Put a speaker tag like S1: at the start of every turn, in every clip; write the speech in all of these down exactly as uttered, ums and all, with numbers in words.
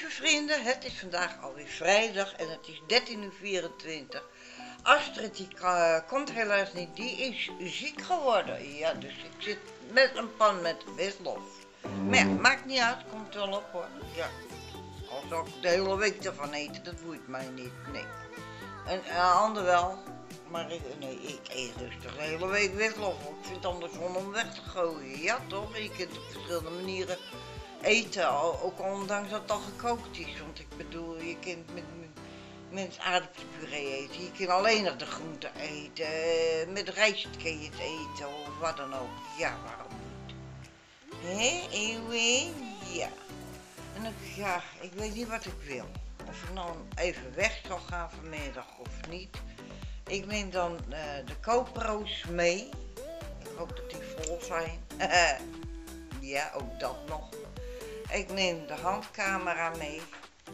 S1: lieve vrienden, het is vandaag alweer vrijdag en het is dertien uur vierentwintig. Astrid die uh, komt helaas niet, die is ziek geworden. Ja, dus ik zit met een pan met witlof. Maar ja, maakt niet uit, komt wel op hoor. Ja, al zou ik de hele week ervan eten, dat boeit mij niet, nee. En een uh, ander wel, maar ik, nee, ik eet rustig de hele week witlof. Ik vind het anders om hem weg te gooien, ja toch? Je kunt op verschillende manieren eten, ook ondanks dat het al gekookt is. Want ik bedoel, je kunt met, met, met aardappelpuree eten, je kunt alleen nog de groenten eten, met rijst kun je het eten of wat dan ook. Ja, waarom niet? Hé, Eeuwin? Ja. En ik, ja, ik weet niet wat ik wil. Of ik nou even weg zal gaan vanmiddag of niet. Ik neem dan uh, de kooppro's mee. Ik hoop dat die vol zijn. Ja, ook dat nog. Ik neem de handcamera mee.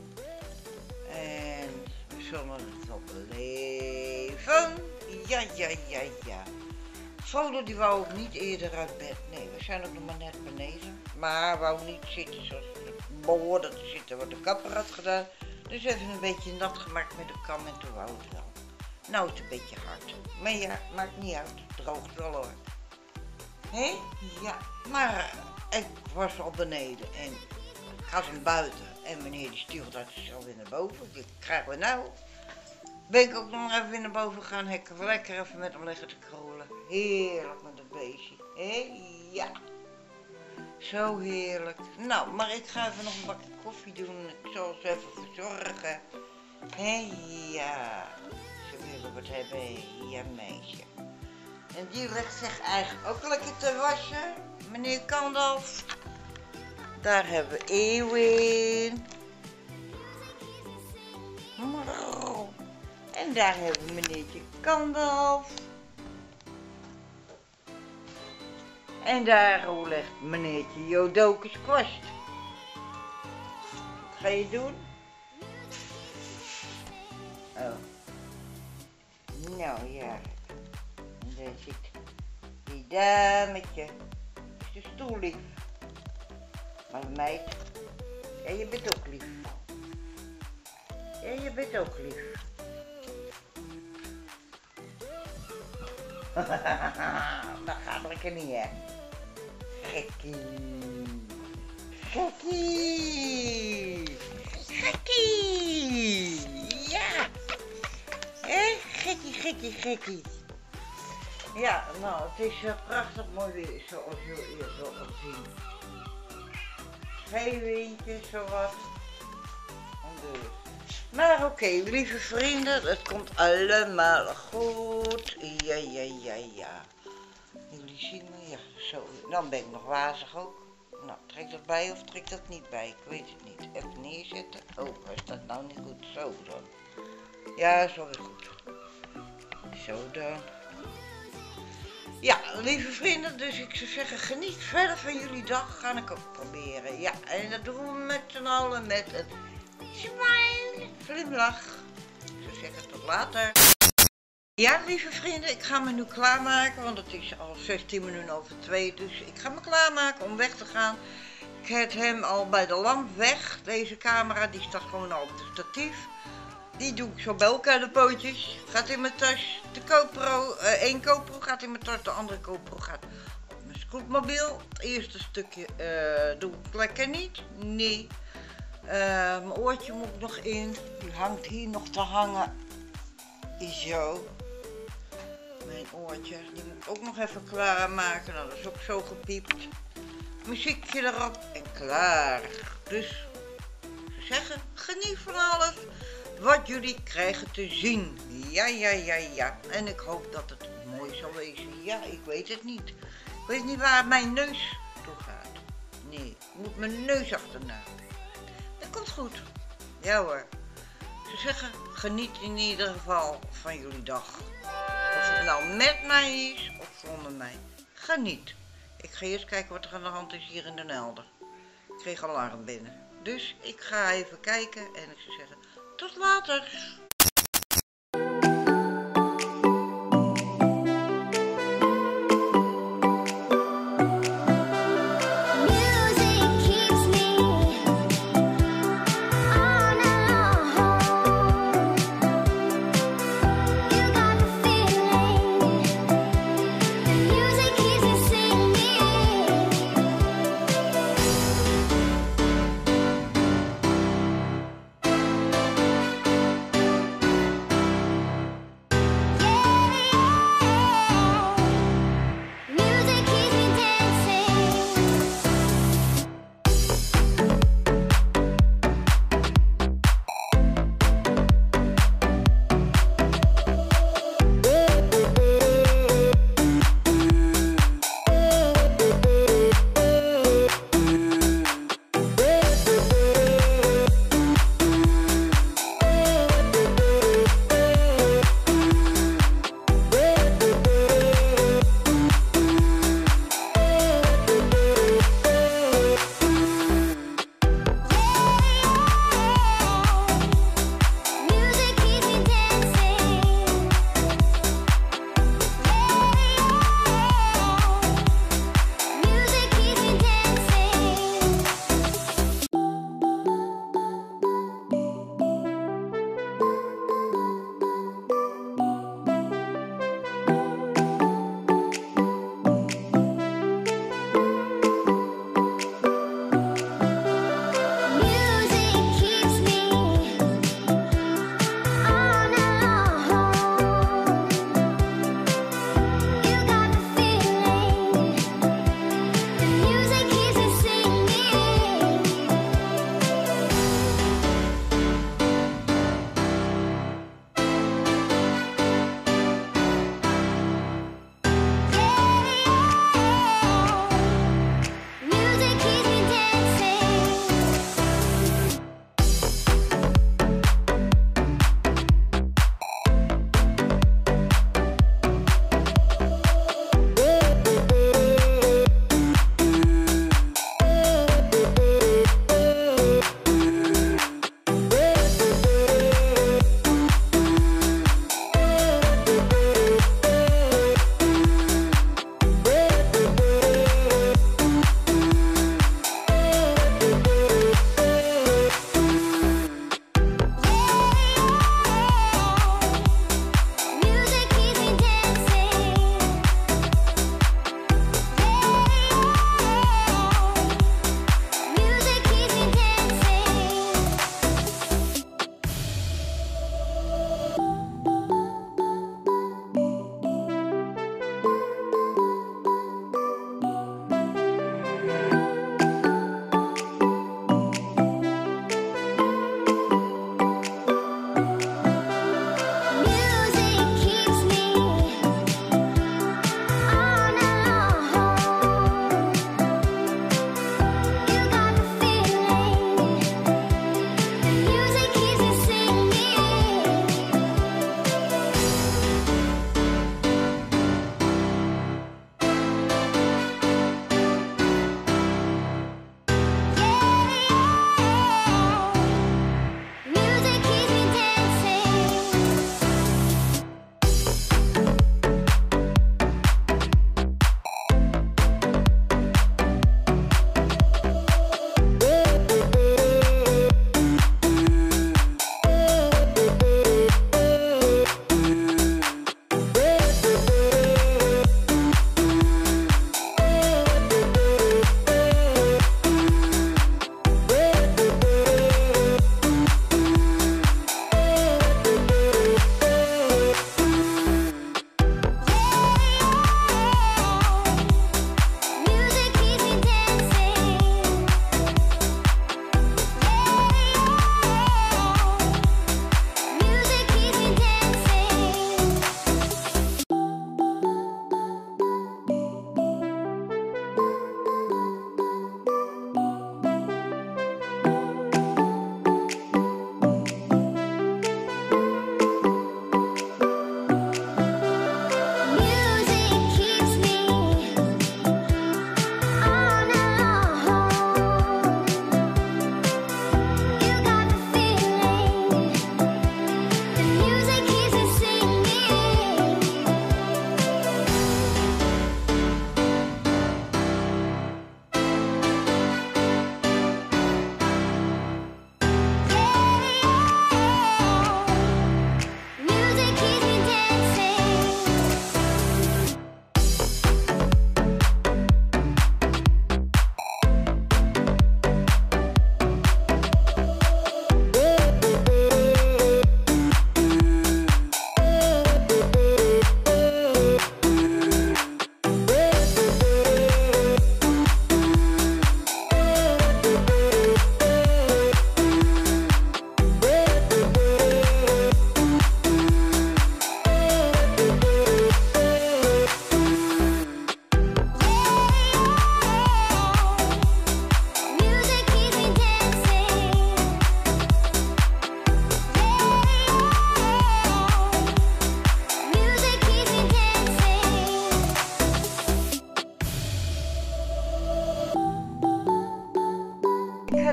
S1: En we zullen het wel beleven. Ja, ja, ja, ja. Frodo die wou ook niet eerder uit bed. Nee, we zijn ook nog maar net beneden. Maar wou niet zitten zoals het behoorde te zitten wat de kapper had gedaan. Dus even een beetje nat gemaakt met de kam en toen wou het wel. Nou, het is een beetje hard. Maar ja, maakt niet uit. Het droogt wel hoor. Hé? Ja, maar ik was al beneden en ik ga zo buiten. En meneer die stuurt uit zichzelf weer naar boven. Ik krijgen we nou. Ben ik ook nog even weer naar boven gaan. Heb ik lekker even met hem liggen te krollen. Heerlijk met dat beestje. Hé? Ja. Zo heerlijk. Nou, maar ik ga even nog een bakje koffie doen. Ik zal ze even verzorgen. Hé? Ja. Ze willen wat hebben. Ja, meisje. En die legt zich eigenlijk ook lekker te wassen. Meneer Kandalf. Daar hebben we Eeuwin. En daar hebben we meneertje Kandalf. En daar legt meneertje Jodokus kwast. Wat ga je doen? Oh. Nou ja. En daar zit die dametje. Is de stoel lief. Maar meid. Ja, je bent ook lief. Ja, je bent ook lief. Dat gaat lekker niet, hè? Gekkie. Gekkie. Gekkie. Ja. Hé, gekkie, gekkie, gekkie. Ja, nou, het is uh, prachtig mooi weer, zoals jullie hier zullen zien. Geen windje, zowat. Dus. Maar oké, okay, lieve vrienden, het komt allemaal goed. Ja, ja, ja, ja. Jullie zien me, ja, zo. Dan ben ik nog wazig ook. Nou, trek dat bij of trek dat niet bij? Ik weet het niet. Even neerzetten. Oh, is dat nou niet goed? Zo dan. Ja, zo is goed. Zo dan. Ja, lieve vrienden, dus ik zou zeggen, geniet verder van jullie dag. Ga ik ook proberen. Ja, en dat doen we met z'n allen met het smile, glimlach. Ik zou zeggen, tot later. Ja, lieve vrienden, ik ga me nu klaarmaken, want het is al zestien minuten over twee. Dus ik ga me klaarmaken om weg te gaan. Ik heb hem al bij de lamp weg. Deze camera, die staat gewoon al op het statief. Die doe ik zo bij elkaar, de pootjes. Gaat in mijn tas. De GoPro, uh, één GoPro gaat in mijn tas, de andere GoPro gaat op mijn scootmobiel. Het eerste stukje uh, doe ik lekker niet. Nee. Uh, mijn oortje moet ik nog in. Die hangt hier nog te hangen. Zo. Mijn oortje. Die moet ik ook nog even klaarmaken. Nou, dat is ook zo gepiept. Muziekje erop en klaar. Dus, ik zou zeggen, geniet van alles wat jullie krijgen te zien. Ja, ja, ja, ja. En ik hoop dat het mooi zal wezen. Ja, ik weet het niet. Ik weet niet waar mijn neus toe gaat. Nee, ik moet mijn neus achterna. Dat komt goed. Ja hoor. Ik zou zeggen, geniet in ieder geval van jullie dag. Of het nou met mij is of zonder mij. Geniet. Ik ga eerst kijken wat er aan de hand is hier in Den Helder. Ik kreeg alarm binnen. Dus ik ga even kijken en ik zou zeggen, tot later.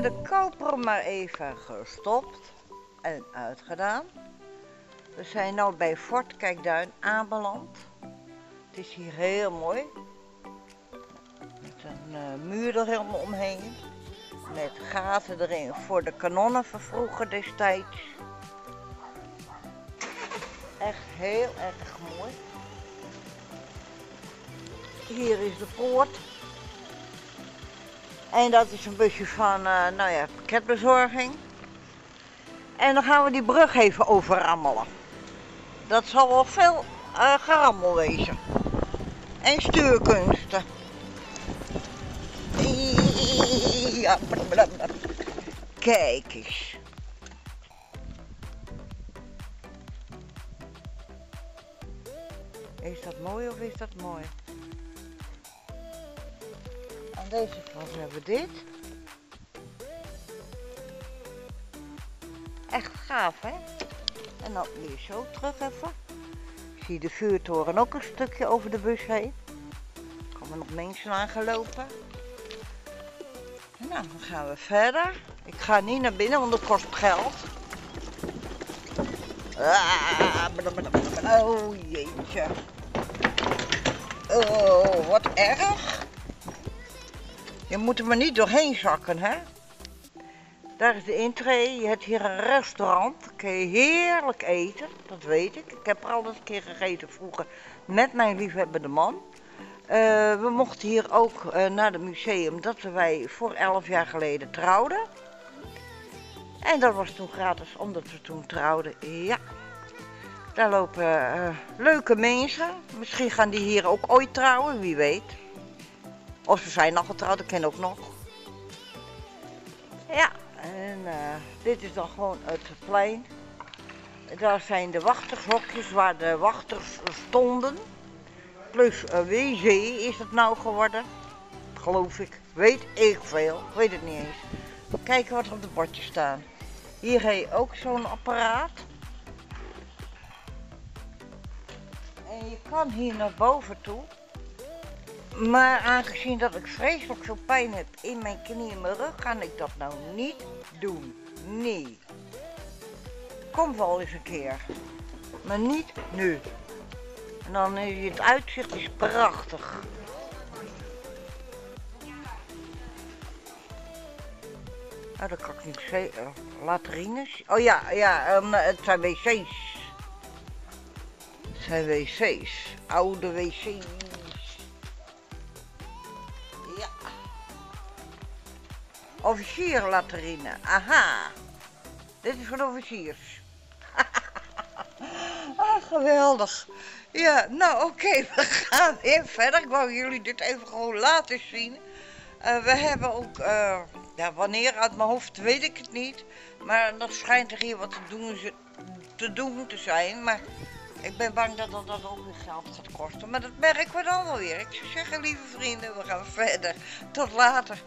S1: de koper maar even gestopt en uitgedaan. We zijn nu bij Fort Kijkduin aanbeland. Het is hier heel mooi. Met een uh, muur er helemaal omheen. Met gaten erin voor de kanonnen van vroeger destijds. Echt heel erg mooi. Hier is de poort. En dat is een busje van, uh, nou ja, pakketbezorging. En dan gaan we die brug even overrammelen. Dat zal wel veel uh, gerammel wezen. En stuurkunsten. Ja, blablabla. Kijk eens. Is dat mooi of is dat mooi? Aan deze kant hebben we dit. Echt gaaf, hè? En dan weer zo terug even. Ik zie de vuurtoren ook een stukje over de bus heen. Er komen nog mensen aangelopen. Nou, dan gaan we verder. Ik ga niet naar binnen, want dat kost geld. Ah, oh jeetje. Oh, wat erg. Je moet er maar niet doorheen zakken, hè. Daar is de intree. Je hebt hier een restaurant. Dan kun je heerlijk eten. Dat weet ik. Ik heb er al eens een keer gegeten vroeger met mijn liefhebbende man. Uh, we mochten hier ook uh, naar het museum dat wij voor elf jaar geleden trouwden. En dat was toen gratis omdat we toen trouwden. Ja. Daar lopen uh, leuke mensen. Misschien gaan die hier ook ooit trouwen, wie weet. Of ze zijn al getrouwd, dat ken ik ook nog. Ja, en uh, dit is dan gewoon het plein. Daar zijn de wachtershokjes waar de wachters stonden. Plus uh, W C is het nou geworden. Geloof ik. Weet ik veel. Ik weet het niet eens. Kijken wat er op de bordjes staan. Hier heb je ook zo'n apparaat. En je kan hier naar boven toe. Maar aangezien dat ik vreselijk veel pijn heb in mijn knie en mijn rug, kan ik dat nou niet doen. Nee. Komt wel eens een keer. Maar niet nu. En dan is het uitzicht is prachtig. Nou, dat kan ik niet zeggen. Latrines. Oh ja, ja, um, het zijn wc's. Het zijn wc's. Oude wc's. Ja. Officierlatrine. Aha. Dit is voor de officiers. Ah, geweldig. Ja, nou oké, okay, we gaan weer verder. Ik wou jullie dit even gewoon laten zien. Uh, we hebben ook, uh, ja, wanneer uit mijn hoofd weet ik het niet. Maar er schijnt er hier wat te doen, te doen te zijn. Maar ik ben bang dat dat, dat ook weer geld gaat kosten. Maar dat merken we dan wel weer. Ik zou zeggen, lieve vrienden, we gaan verder. Tot later.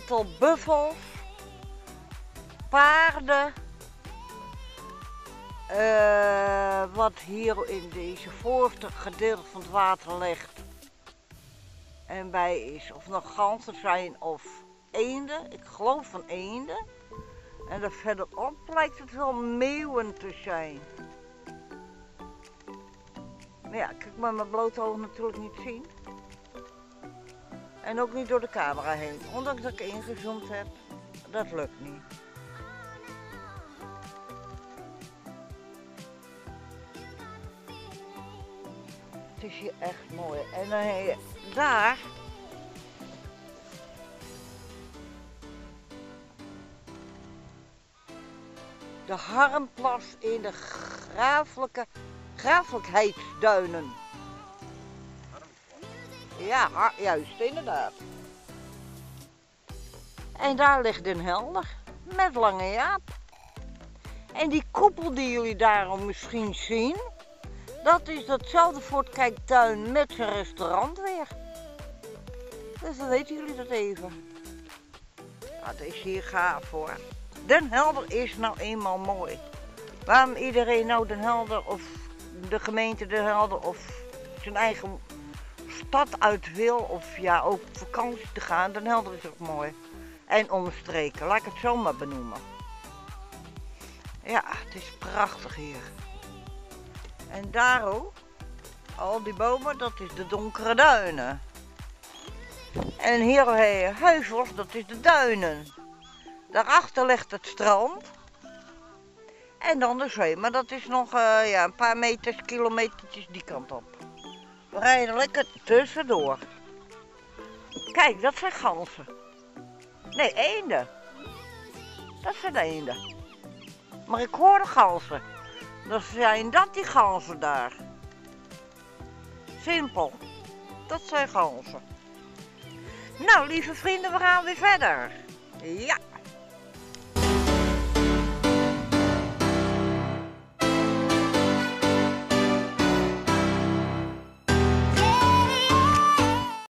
S1: aantal buffels, paarden, uh, wat hier in deze voorste gedeelte van het water ligt en bij is. Of nog ganzen zijn of eenden, ik geloof van eenden. En daar verderop lijkt het wel meeuwen te zijn. Maar ja, ik kan met mijn blote ogen natuurlijk niet zien. En ook niet door de camera heen. Ondanks dat ik ingezoomd heb, dat lukt niet. Het is hier echt mooi. En dan heb je daar... de Harmplas in de grafelijke, grafelijkheidsduinen. Ja, juist, inderdaad. En daar ligt Den Helder met Lange Jaap. En die koepel die jullie daarom misschien zien, dat is datzelfde Voortkijktuin met zijn restaurant weer. Dus dan weten jullie dat even. Dat is hier gaaf hoor. Den Helder is nou eenmaal mooi. Waarom iedereen nou Den Helder of de gemeente Den Helder of zijn eigen stad uit wil of ja ook op vakantie te gaan, Den Helder is ook mooi. En omstreken, laat ik het zo maar benoemen. Ja, het is prachtig hier. En daar ook, al die bomen, dat is de Donkere Duinen. En hier heb je heuvels, dat is de duinen. Daarachter ligt het strand. En dan de zee, maar dat is nog uh, ja, een paar meters, kilometertjes die kant op. We rijden lekker tussendoor. Kijk, dat zijn ganzen. Nee, eenden. Dat zijn eenden. Maar ik hoor de ganzen. Dan zijn dat die ganzen daar. Simpel. Dat zijn ganzen. Nou, lieve vrienden, we gaan weer verder. Ja.